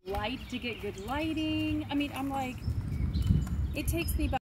light to get good lighting. I mean, I'm like, it takes me about